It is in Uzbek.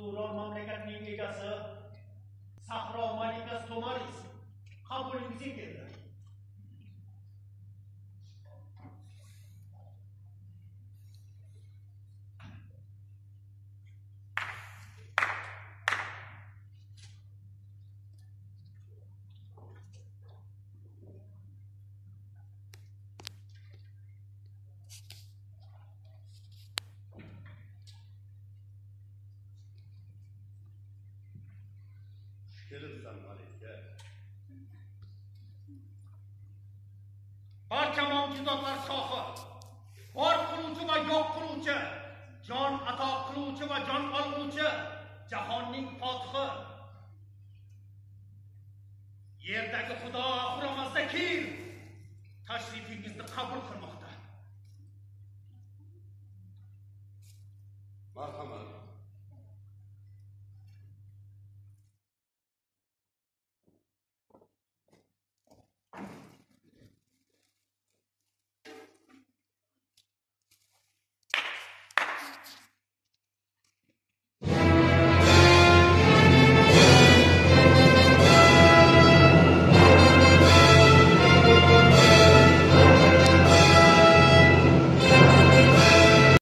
Turon mamlakatining egasi Sahro malikasi To'maris qabulingizga keldi. Kelibsan malikka. Barcha mavjudotlar sohib, bor qiluvchi va yo'q qiluvchi, jon ato qiluvchi va jon oluvchi, jahonning fotihi. Yerdagi Xudo Xuramasdakir tashrifingizni qabul qilmoqda. Marhamat.